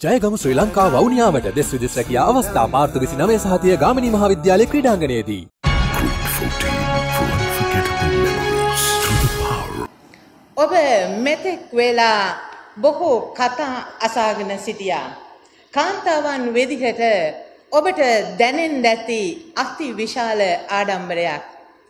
ජයගමු ශ්‍රී ලංකා වවුනියාවට දෙස් විදෙස් රැකියා අවස්ථා මාර්තු 29 සහතිය ගාමිණී මහාවිද්‍යාලයේ ක්‍රීඩාංගණයේදී. ඔබ මෙතෙක් වෙලා බොහෝ කතා අසාගෙන සිටියා. කාන්තාවන් වෙදිහට ඔබට දැනෙන්න ඇති අති විශාල ආඩම්බරයක්.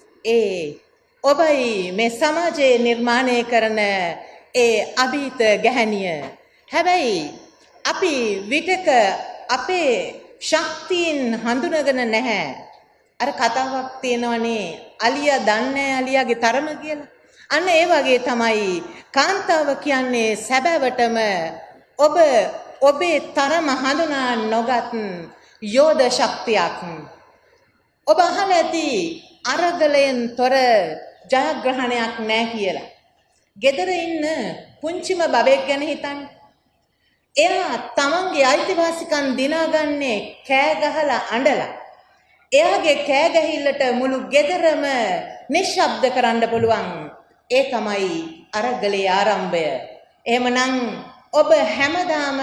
ඔබයි මේ සමාජයේ නිර්මාණය කරන අභීත ගැහැණිය. හැබැයි අපි විටක අපේ ශක්තියින් හඳුනගෙන නැහැ. අර කතාවක් තියෙනවනේ අලියා දන්නේ අලියාගේ තරම කියලා. අන්න ඒ වගේ තමයි කාන්තාව කියන්නේ සැබෑවටම ඔබ ඔබේ තරම හඳුනා නොගත් යෝධ ශක්තියක්. ඔබ අහලා ඇති අරගලයෙන් තොර ජයග්‍රහණයක් නැහැ කියලා. ගෙදර ඉන්න පුංචිම බබෙක් ගැන හිතන්න. එයා තමන්ගේ අයිතිවාසිකම් දිනාගන්නේ කෑ ගහලා අඬලා. එයාගේ කෑ ගැහිල්ලට මුළු ගෙදරම නිශ්ශබ්ද කරන්න පුළුවන්. ඒ තමයි අරගලේ ආරම්භය. එහෙමනම් ඔබ හැමදාම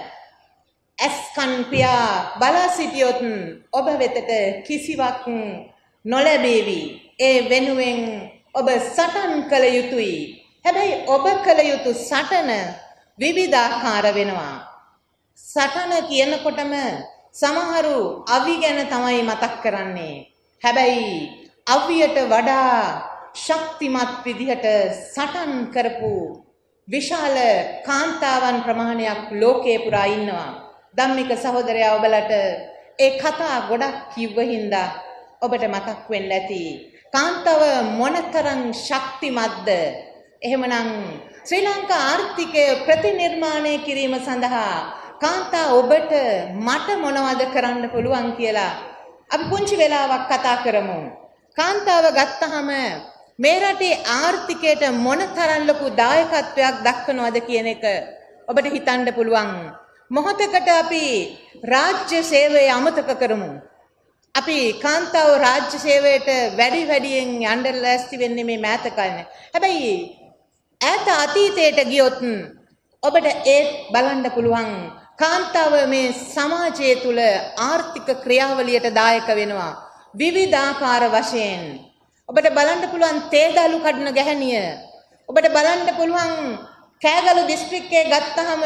ඇස්කන් පියා බලා සිටියොත් ඔබ වෙතට කිසිවක් නොලැබේවි. ඒ වෙනුවෙන් ඔබ සටන් කළ යුතුයි. හැබැයි ඔබ කළ යුතු සටන විවිධාකාර වෙනවා. සටන කියනකොටම සමහරු අවි ගැන තමයි මතක් කරන්නේ. හැබැයි අවියට වඩා ශක්තිමත් විදිහට සටන් කරපු විශාල කාන්තාවන් ප්‍රමාණයක් ලෝකේ පුරා ඉන්නවා. ධම්මික සහෝදරයා ඔබලට ඒ කතා ගොඩක් කිව්ව හින්දා ඔබට මතක් වෙන්න ඇති. කාන්තාව මොනතරම් ශක්තිමත්ද? එහෙමනම් ශ්‍රී ලංකා ආර්ථිකය ප්‍රතිනිර්මාණය කිරීම සඳහා කාන්තා ඔබට මට මොනවද කරන්න පුළුවන් කියලා අපි පුංචි වෙලාවක් කතා කරමු. කාන්තාව ගත්තහම මේ රටේ ආර්ථිකයට මොනතරම් ලොකු දායකත්වයක් දක්වනවද කියන එක ඔබට හිතන්න පුළුවන්. මොහොතකට අපි රාජ්‍ය සේවය අමතක කරමු. අපි කාන්තාව රාජ්‍ය සේවයට වැඩියෙන් යන්න ලෑස්ති වෙන්නේ මේ මෑත කාලේ. හැබැයි ඈත අතීතයට ගියොත් ඔබට ඒත් බලන්න පුළුවන් කාන්තාව මේ සමාජය තුළ ආර්ථික ක්‍රියාවලියට දායක වෙනවා විවිධාකාර වශයෙන්. ඔබට බලන්න පුළුවන් තේදලු කඩන ගැහැණිය. ඔබට බලන්න පුළුවන් කෑගලු දිස්ත්‍රික්කයේ ගත්තහම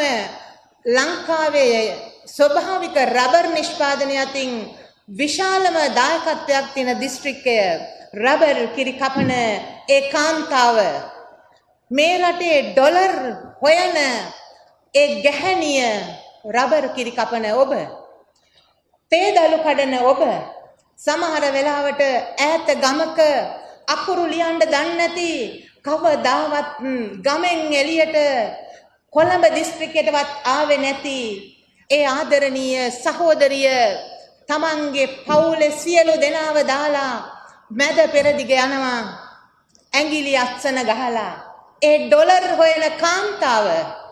ලංකාවේ ස්වභාවික රබර් නිෂ්පාදනය අතින් විශාලම දායකත්වයක් තියෙන දිස්ත්‍රික්කය රබර් කිරි කපන ඒ කාන්තාව. මේ රටේ ඩොලර් හොයන ඒ ගැහැණිය රබර් කිරි කපන ඔබ. තේදලු කඩන ඔබ. සමහර වෙලාවට ඈත ගමක අකුරු ලියන්න දන්නේ නැති කවදාවත් ගමෙන් එළියට කොළඹ දිස්ත්‍රික්කයටවත් ආවේ නැති ඒ ආදරණීය සහෝදරිය තමන්ගේ පවුලේ සියලු දෙනාව දාලා මැද පෙරදිග යනවා ඇඟිලි අත්සන ගහලා. ඒ ඩොලර් හොයන කාන්තාව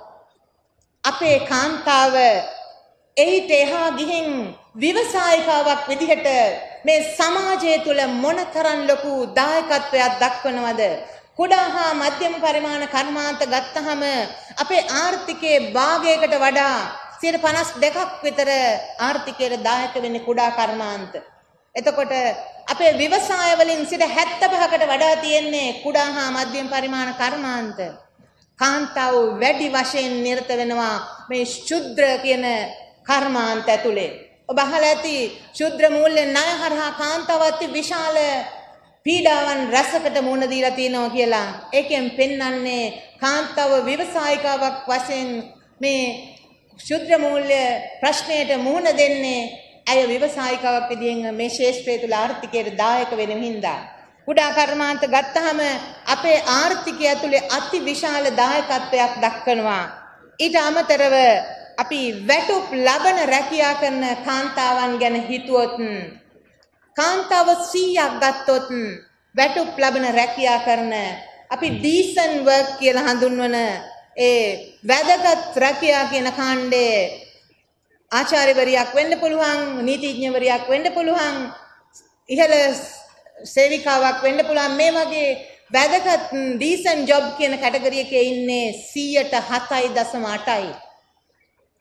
අපේ කාන්තාව එයිට එහා ගිහින් විවසායිකාවක් විදිහට මේ සමාජය තුළ මොනතරම් ලොකු දායකත්වයක් දක්වනවද? කුඩා හා මධ්‍යම පරිමාණ කර්මාන්ත ගත්තහම අපේ ආර්ථිකයේ භාගයකට වඩා 52ක් විතර ආර්ථිකයට දායක වෙන්නේ කුඩා කර්මාන්ත. එතකොට අපේ ව්‍යවසාය වලින් 75කට වඩා තියෙන්නේ කුඩා හා මධ්‍යම පරිමාණ කර්මාන්ත. කාන්තාව වැඩි වශයෙන් නිරත වෙනවා මේ ශුද්‍ර කියන කර්මාන්ත ඇතුලේ. ඔබ අහලා ඇති ශුද්‍ර මූල්‍ය ණය හරහා කාන්තාවත් විශාල පීඩාවන් රැසකට මුහුණ දීලා තියෙනවා කියලා. ඒකෙන් පෙන්වන්නේ කාන්තාව ව්‍යවසායිකාවක් වශයෙන් මේ ශුද්‍ර මූල්‍ය ප්‍රශ්නයට මුහුණ දෙන්නේ ඇය ව්‍යවසායිකාවක් විදිහෙන් මේ ශාස්ත්‍රය තුළ ආර්ථිකයට දායක වෙන හින්දා. කුඩා කර්මාන්ත ගත්තහම අපේ ආර්ථිකය ඇතුලේ අති විශාල දායකත්වයක් දක්වනවා. ඊට අමතරව අපි වැටුප් ලබන රැකියා කරන කාන්තාවන් ගැන හිතුවොත් කාන්තාව 100ක් ගත්තොත් වැටුප් ලබන රැකියා කරන අපි ඩීසන් වර්ක් කියලා හඳුන්වන ඒ වැදගත් රැකියා කියන කාණ්ඩයේ ආචාර්යවරියක් වෙන්න පුළුවන්, නීතිඥවරියක් වෙන්න පුළුවන්, ඉහළ සේවිකාවක් වෙන්න පුළුවන්. මේ වගේ වැදගත් ඩීසන් ජොබ් කියන කැටගරි එකේ ඉන්නේ 107.8යි.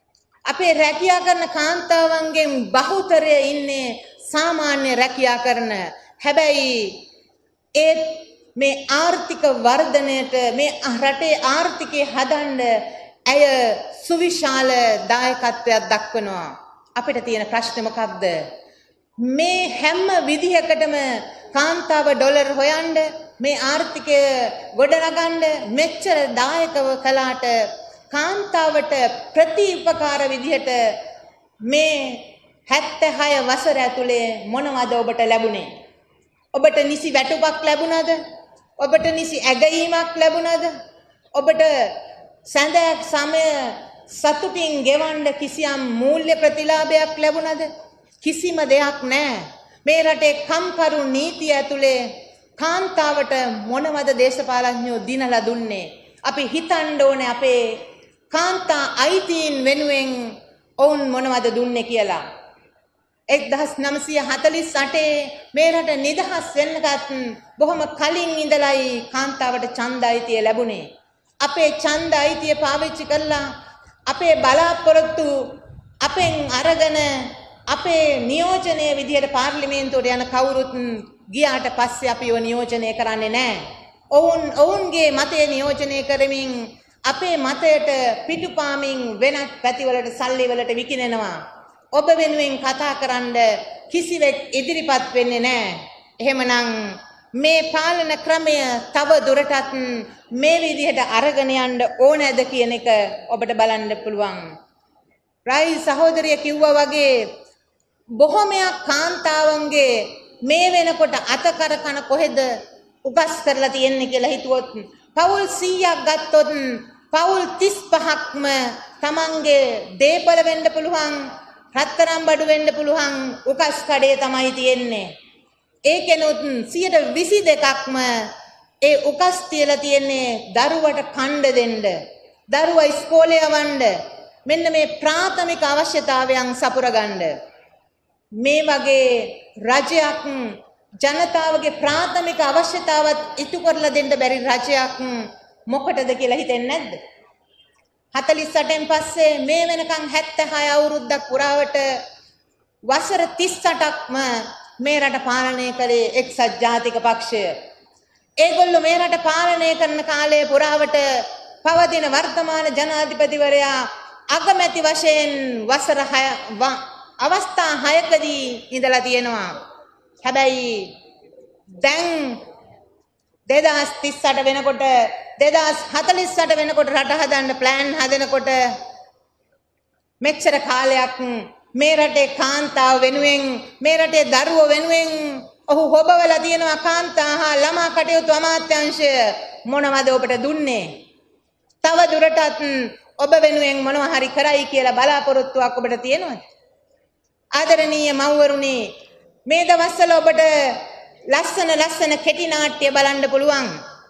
අපේ රැකියා කරන කාන්තාවන්ගෙන් බහුතරය ඉන්නේ සාමාන්‍ය රැකියා කරන. හැබැයි ඒ මේ ආර්ථික වර්ධනයට මේ රටේ ආර්ථිකය හදන්න ඇය සුවිශාල දායකත්වයක් දක්වනවා. අපිට තියෙන ප්‍රශ්නේ මොකක්ද? මේ හැම විදිහකටම කාන්තාව ඩොලර් හොයන්න මේ ආර්ථිකය ගොඩනගන්න මෙච්චර දායකව කළාට කාන්තාවට ප්‍රතිඋපකාර විදිහට මේ 76 වසර ඇතුලේ මොනවද ඔබට ලැබුණේ? ඔබට නිසි වැටුපක් ලැබුණාද? ඔබට නිසි ඇගයීමක් ලැබුණාද? ඔබට සඳක් සමය සතුටින් ගෙවන්න කිසියම් මූල්‍ය ප්‍රතිලාභයක් ලැබුණාද? කිසිම දෙයක් නැහැ. මේ රටේ කම්කරු නීතිය ඇතුලේ කාන්තාවට මොනවද දේශපාලඥයෝ දිනලා දුන්නේ? අපි හිතන්න ඕනේ අපේ කාන්තා අයිතීන් වෙනුවෙන් ඔවුන් මොනවද දුන්නේ කියලා. 1948 මේ රට නිදහස් වෙන්නකත් බොහොම කලින් ඉඳලයි කාන්තාවට ඡන්ද අයිතිය ලැබුණේ. අපේ ඡන්ද අයිතිය පාවිච්චි කළා අපේ බලාපොරොත්තු අපෙන් අරගෙන අපේ නියෝජනයේ විදිහට පාර්ලිමේන්තුවට යන කවුරුත් ගියාට පස්සේ අපිව නියෝජනය කරන්නේ නැහැ. ඔවුන්ගේ මතය නියෝජනය කරමින් අපේ මතයට පිටුපාමින් වෙනත් පැතිවලට සල්ලිවලට විකිනෙනවා. ඔබ වෙනුවෙන් කතා කරන්න කිසිවෙක් ඉදිරිපත් වෙන්නේ නැහැ. එහෙමනම් මේ පාලන ක්‍රමය තව දුරටත් මේ විදිහට අරගෙන යන්න ඕනෑද කියන එක ඔබට බලන්න පුළුවන්. රයි සහෝදරිය කිව්වා වගේ බොහොමයක් කාන්තාවන්ගේ මේ වෙනකොට අතකර කන කොහෙද උගස් කරලා තියෙන්නේ කියලා හිතුවොත් පවුල් 100ක් ගත්තොත් පවුල් 35ක්ම තමන්ගේ දේපල වෙන්න පුළුවන්, රත්තරන් බඩු වෙන්න පුළුවන් උකස් කඩේ තමයි තියෙන්නේ. ඒකෙනුත් 22%ක්ම ඒ උකස් තියලා තියෙන්නේ දරුවට කණ්ඩ දෙන්න, දරුවා ඉස්කෝලේ යවන්න, මෙන්න මේ ප්‍රාථමික අවශ්‍යතාවයන් සපුරගන්න. මේ වගේ රජයක් ජනතාවගේ ප්‍රාථමික අවශ්‍යතාවත් ඉටු කරලා දෙන්න බැරි රජයක් මොකටද කියලා හිතෙන්නේ නැද්ද? 48න් පස්සේ මේ වෙනකන් 76 අවුරුද්දක් පුරාවට වසර 38ක්ම මේ රට පාලනය කළේ එක්සත් ජාතික පක්ෂය. ඒගොල්ලෝ මේ රට පාලනය කරන කාලය පුරාවට පවතින වර්තමාන ජනාධිපතිවරයා අගමැති වශයෙන් වසර 6 අවස්ථා 6කදී ඉඳලා තියෙනවා. හැබැයි දැන් 2038 වෙනකොට 2048 වෙනකොට රට හදන්න ප්ලෑන් හදනකොට මෙච්චර කාලයක් මේ රටේ කාන්තාව වෙනුවෙන් මේ රටේ දරුවෝ වෙනුවෙන් ඔහු හොබවලා තියෙනවා. කාන්තා හා ළමා කටයුතු අමාත්‍යාංශය මොනවද ඔබට දුන්නේ? තව දුරටත් ඔබ වෙනුවෙන් මොනවා හරි කරයි කියලා බලාපොරොත්තුවක් ඔබට තියෙනවද? ආදරණීය මව්වරුනි, මේ දවස්වල ඔබට ලස්සන කෙටි නාට්‍ය බලන්න පුළුවන්.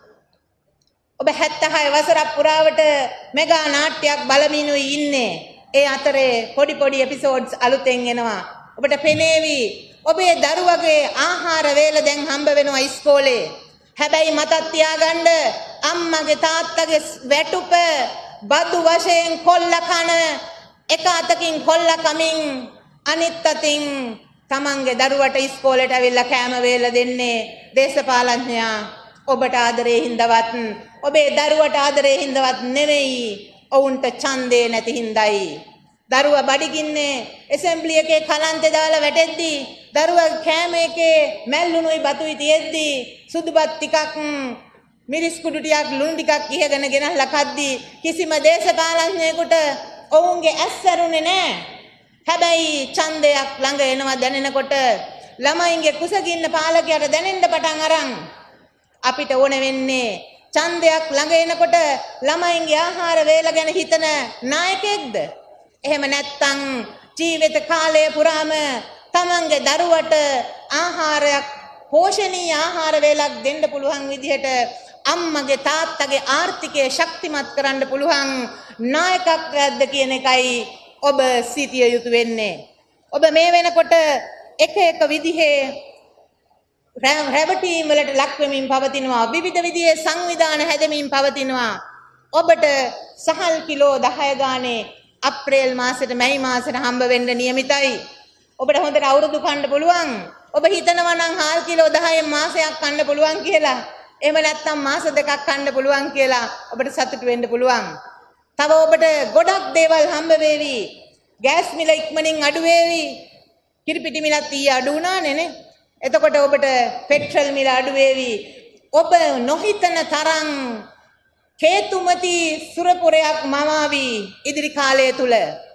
ඔබ 76 වසරක් පුරාවට මෙගා නාට්‍යයක් බලමිනුයි ඉන්නේ. ඒ අතරේ පොඩි එපිසෝඩ්ස් අලුතෙන් එනවා. ඔබට පෙනේවි ඔබේ දරුවගේ ආහාර වේල දැන් හම්බ වෙනවා ඉස්කෝලේ. හැබැයි මතක් තියාගන්න අම්මගේ තාත්තගේ වැටුප බදු වශයෙන් කොල්ල කන එක අතකින් කොල්ල කමින් අනිත් අතින් තමන්ගේ දරුවට ඉස්කෝලේට ඇවිල්ලා කෑම වේල දෙන්නේ දේශපාලඥයා ඔබට ආදරේ හින්දවත් ඔබේ දරුවට ආදරේ හින්දවත් නෙවෙයි, ඔවුන්ට ඡන්දේ නැති හින්දායි. දරුවා බඩගින්නේ ඇසෙම්බලි එකේ කලන්තේ දාලා වැටෙද්දී දරුවා කෑම එකේ මැල්ලුණුයි බතුයි තියෙද්දී සුදුබත් ටිකක් මිරිස් කුඩු ටිකක් ලුණු ටිකක් ඉහගෙන ගෙනල්ලා කද්දී කිසිම දේශපාලඥයෙකුට ඔවුන්ගේ ඇස් ඇරුනේ නැහැ. හැබැයි ඡන්දයක් ළඟ එනවා දැනෙනකොට ළමයින්ගේ කුසගින්න පාලකයාට දැනෙන්න පටන් අරන් අපිට ඕන වෙන්නේ ඡන්දයක් ළඟ එනකොට ළමයින්ගේ ආහාර වේල ගැන හිතන නායකයෙක්ද? එහෙම නැත්නම් ජීවිත කාලය පුරාම තමන්ගේ දරුවට ආහාරයක් පෝෂණීය ආහාර වේලක් දෙන්න පුළුවන් විදිහට අම්මගේ තාත්තගේ ආර්ථිකය ශක්තිමත් කරන්න පුළුවන් නායකත්වයක්ද කියන එකයි ඔබ සිටිය යුතු වෙන්නේ. ඔබ මේ වෙනකොට එක විදිහේ රැවටීම් වලට ලක් වෙමින් පවතිනවා. විවිධ විදිහේ සංවිධාන හැදෙමින් පවතිනවා. ඔබට සහල් කිලෝ 10 ගානේ අප්‍රේල් මාසෙට මැයි මාසෙට හම්බ වෙන්න නියමිතයි. ඔබට හොඳට අවුරුදු කන්න පුළුවන්. ඔබ හිතනවා නම් හාල් කිලෝ 10න් මාසයක් කන්න පුළුවන් කියලා. එහෙම නැත්නම් මාස දෙකක් කන්න පුළුවන් කියලා ඔබට සතුටු වෙන්න පුළුවන්. තව ඔබට ගොඩක් දේවල් හම්බ වේවි. ගෑස් මිල ඉක්මනින් අඩු වේවි. කිරිපිටි මිලත් ඊයේ අඩු වුණානේ නේ. එතකොට ඔබට පෙට්‍රල් මිල අඩු වේවි. ඔබ නොහිතන තරම් හේතුමති සුරපුරයක් මවාවි ඉදිරි කාලය තුල.